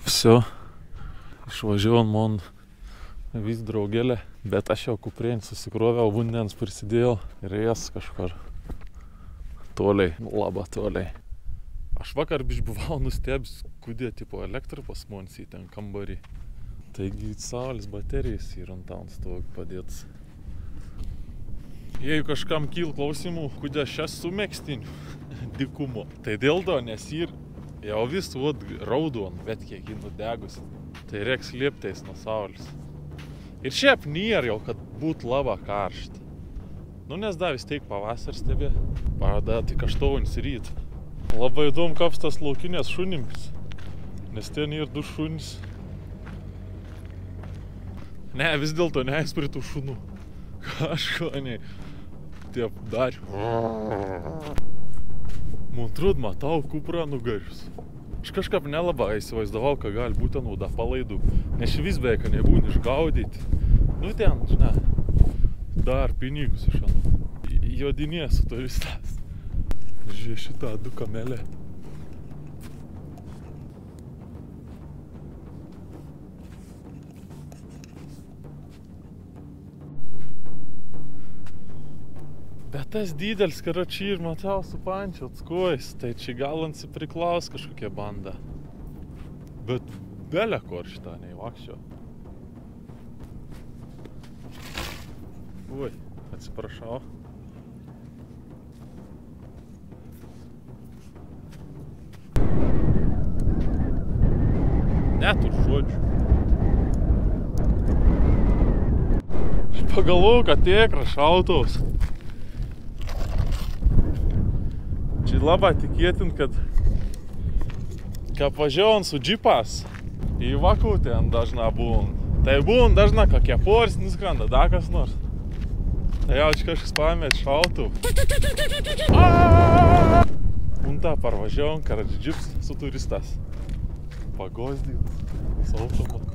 Все, išvažiavom man vis draugelė, bet aš jau kuprėn susikroviau, vandens prisidėjau ir jas kažkur toliai, labai toliai. Aš vakar biškį buvau nustebęs, kodėl tipo elektra pas mums į ten kambarį. Taigi saulės baterijas yra ant ant stogo padėtas. Jeigu kažkam kyl klausimų, kodėl aš esu megstiniu dykumo, tai dėl to, nes ir jau vis raudon, bet kiek jį nudegus, tai reiks lieptais nuo saulės. Ir šiaip nėra jau, kad būtų labai karšta. Nu, nes da vis tiek pavasarį stebė, da tik 8 ryt. Labai įdomu kapstas laukinės šunims, nes ten yra 2 šunys. Ne, vis dėlto neės prie tų šunų. Kažko, ne. Taip dar. Man atrodo, matau kuprą nugarius. Aš kažkaip nelabai įsivaizdavau, kad gali būti nauda palaidų. Nes vis beveik nebūna išgaudyti. Nu ten, žinai, dar pinigus iš anu. Jodinės su turistas. Žiūrė šitą 2 kamelę. Bet tas didelis, karačiai ir matau su pančiu atskojus, tai čia gal ansipriklaus kažkokia banda. Bet belė kur šitą neįvakščiau. Ui, atsiprašau. Netur žodžių. Aš pagalvojau, kad tikras šautuvas. Čia labai tikėtin, kad važiavom su džipas į vakų ten dažna būn. Tai būn dažna, kokie poris nuskrenda, da kas nors. Tai jau čia kažkas paėmėt šautuvą. Un tą parvažiavom, kad džips su turistas. Pagozdėjus su automatu.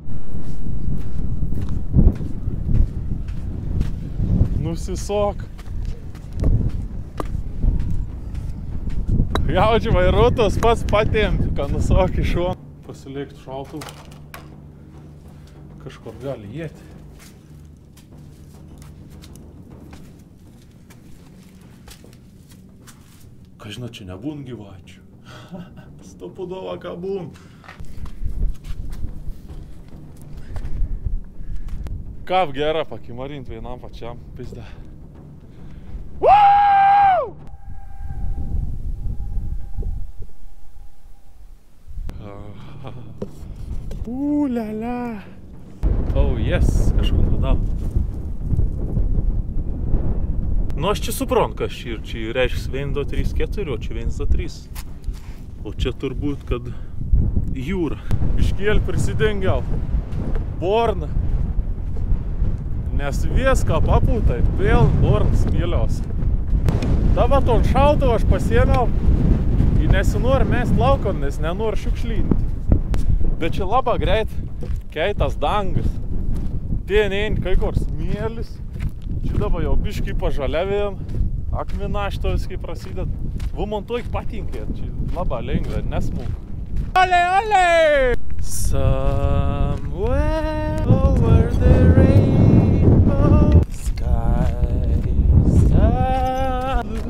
Nusisok. Jaučiu vairuotojas pats patėmpi, kad nusok iš šono. Pasilikti šautuvą. Kažkur gali jėti. Ką žinot, čia nebūn gyvačių. Stopudova, ką būn. Kap gera pakimarint vienam pačiam, pizda. Lala. Oh, yes, kažkur radau. Nu, aš čia suprantu, kas čia ir čia reiškia 1, 2, 3, 4, o čia 1, 2, 3. O čia turbūt, kad jūra. Iškėlį prisidengiau borną. Nes viską papūtai, vėl bornas mėliaus. Dabar ton šautuvą aš pasiėmiau ir nesinori mest laukon, nes nenori šiukšlinti. Bet čia labai greit keitas dangas. Ten eini kai kur smėlis. Čia dabar jau biškį pažaliavėjom. Akmena šito viskai prasideda. Va man to patinka. Čia labai lengva, nesmūk. Ole, ole! Somewhere over the rainbow skies are blue.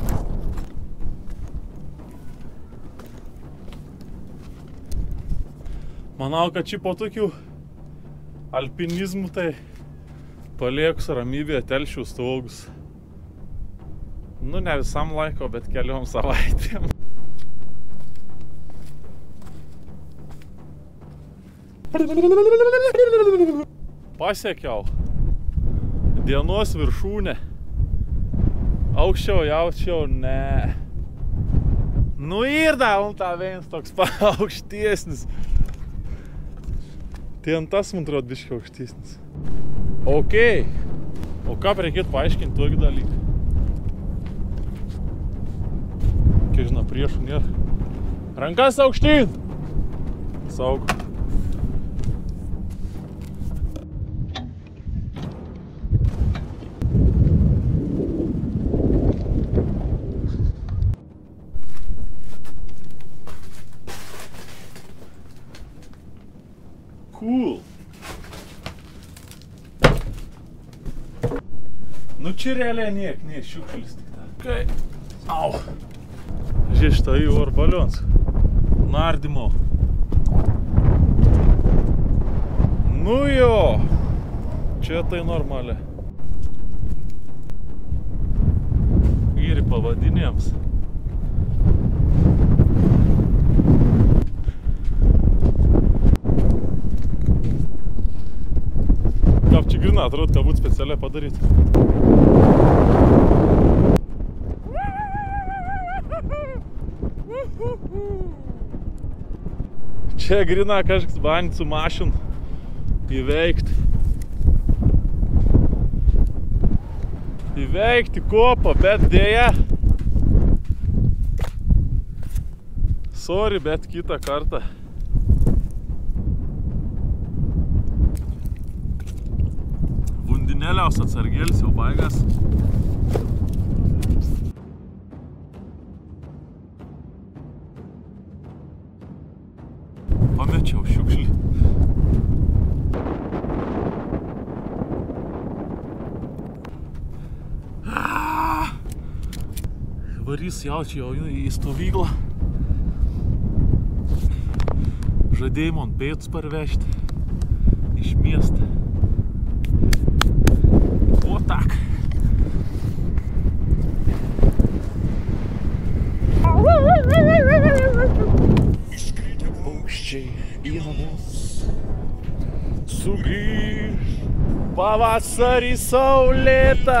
Manau, kad čia po tokių alpinizmų tai paliekus ramybėje telšių stogus. Nu, ne visam laiko, bet keliom savaitėm. Pasiekiau dienos viršūnę. Aukščiau jaučiau, ne. Nu ir davom tą vienas toks aukštiesnis. Ten tas, man atrodo, biškai aukštesnis. Ok. O ką reikėtų paaiškinti tokį dalyką? Kiek žinau, priešų nėra. Rankas aukštyn! Saug. Cool. Nu čia realiai niek, šiukšlis tik tą. Kai. Au. Žiūrėk, štai oro balions. Nardymo. Nu jo. Čia tai normaliai. Ir pavadinėms. Kaip čia grina, atrodo, kad būt specialiai padaryti. Čia grina kažkas bandyti su mašin įveikti. Įveikti kopą, bet dėja. Sorry, bet kitą kartą. Vundinėliaus atsargėlis jau baigas. Pamečiau šiukšlį. Varys jaučia jau į stovyklą. Žadėjimo ant pėtus parvežti. Iš miestą. O tak. Iškritę paukščiai į namus. Sugrįž pavasarį saulėtą.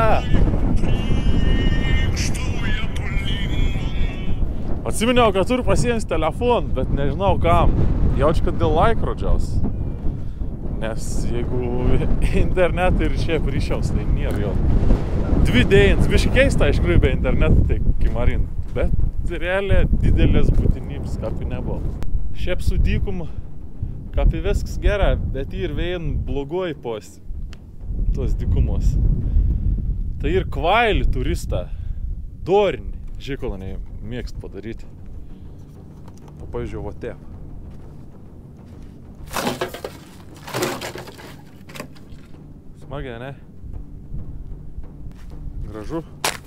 Atsiminiau, kad turiu pasiėmęs telefoną, bet nežinau kam. Jaučiu, kad dėl laikrodžiaus. Nes jeigu internetai ir šiaip ryšiaus, tai nėra jo. 2 dienas, biškai keista, iš tikrųjų be interneto, tai kimarin. Bet realiai didelės būtinybės kapi nebuvo. Šiaip su dykum kapi viskas gera, bet ir vien blogoj pos tos dykumos. Tai ir kvailį turistą, dorinį. Žikolaniai mėgst padaryti. Pavyzdžiui, va taip. Smagiai, ne? Gražu.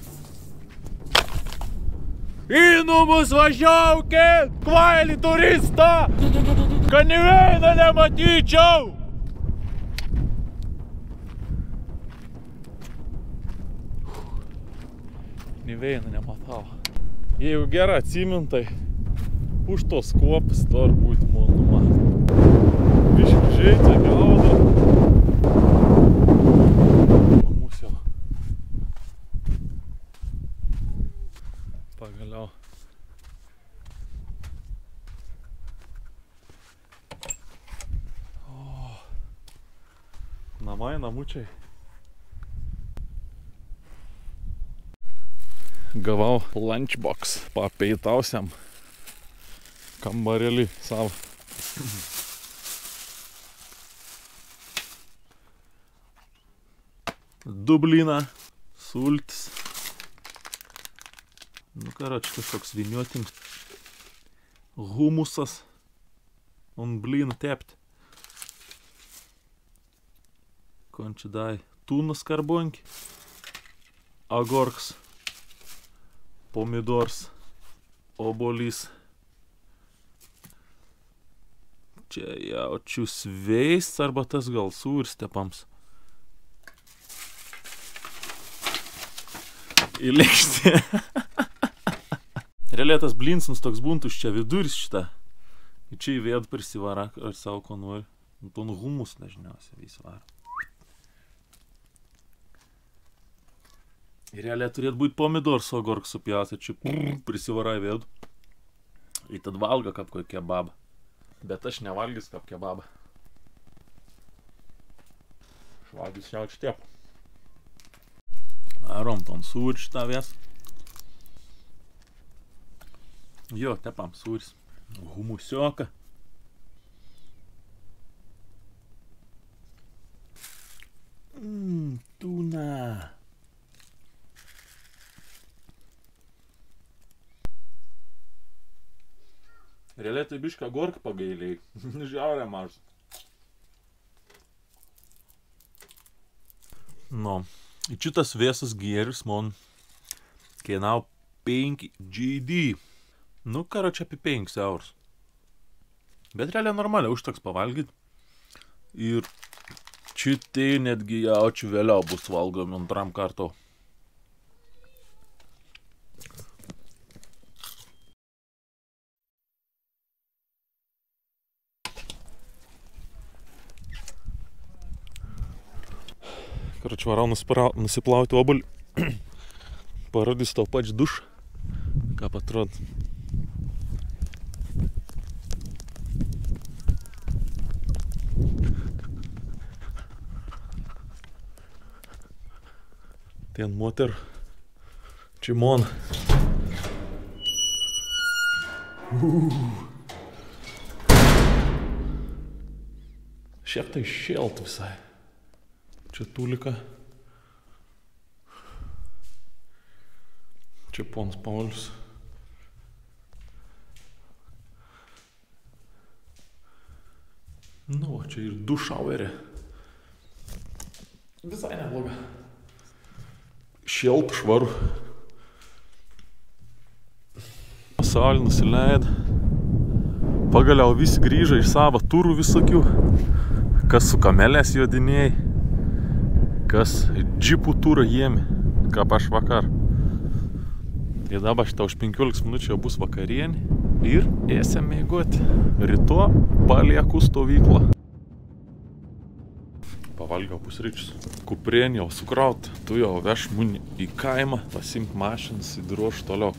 Į namus važiaukit, kvailį turistą, kad nė vieną nematyčiau. Nė vieną nematau. Jeigu gerą atsimintai, už tos kopas dar būti monuma. Biškai žaidžia gauda. Namus jau. Pagaliau. Namai, namučiai. Gavau lunchbox papeitausiam kambarėlį savo. Dublina, sultis. Nu, karoči, kažkoks vyniotinis. Humusas. Un blynų tepti. Konči dai. Tūnas karbonki. Agorks. Pomidors, obolys. Čia jaučiu sveists arba tas gal sūris tepams. Į lėkštę. Realiai tas blinsons toks buntus čia viduris šitą. Ir čia įvėd prisivara ar savo ko nori. Ton humus dažniausiai įsivara. Ir realiai turėtų būti pomidor su agork supjausi, čia prisivarai vėdu. Ir tad valga kaip kokį kebabą. Bet aš nevalgys kaip kebabą. Aš valgys jaučiu tiep. Arom ton sūrį šitą vės. Jo, tepam sūris. Humusioka. Tūna. Realiai tai bišką agorką pagailiai. Žiaurė mažas. Nu, šitas vėsas gėris man kainavo 5 GD. Nu, karočią apie 5 eurus. Bet realiai normaliai užteks pavalgyti. Ir šitai netgi jaučiu vėliau bus valgomi antram kartu. Karočią varau nusiplauti obuolį. Parodys tau pač dušą. Ką atrodo. Ten moter. Čimon. Šiek tai šėlt visai. Čia tulika. Čia ponas Paulius. Nu, čia ir du šauerė. Visai nebloga. Šėlt, švaru. Saulė nusileido. Pagaliau visi grįžo iš savo turų visokių. Kas su kamelės jodinėjai. Kas džipų turą jėmė. Ką aš vakar. Ir dabar šitą už 15 minučių bus vakarienė. Ir eisim mėgoti. Ryto palieku stovyklą. Pavalgiau pusryčius. Kuprienė jau sukraut. Tu jau veš muni į kaimą. Pasimt mašinas ir droš toliau.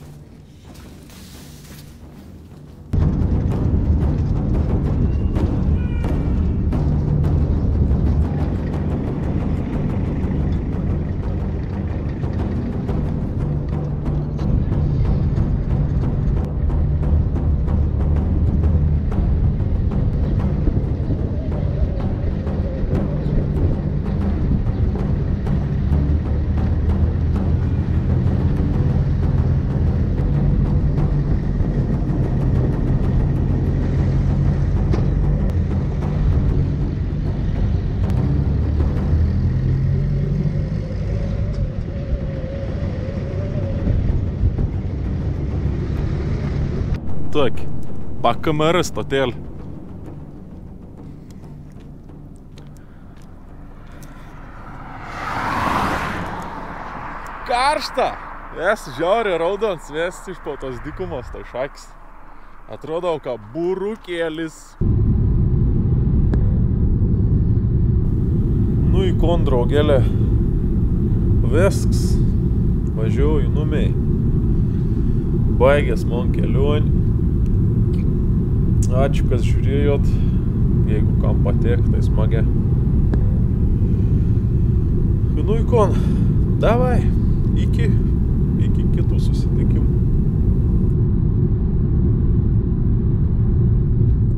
Tokį. PKMR stotelį. Karšta! Ves žiauriai raudons, ves iš po tos dykumos, tai šakis. Atrodo, ką burukėlis. Nu į kondraugelę. Visks. Važiuoju numiai. Baigęs man kelionį. Ačiū, kas žiūrėjot. Jeigu kam patek, tai smagia. Nu į kon. Davai. Iki kitų susitikimų.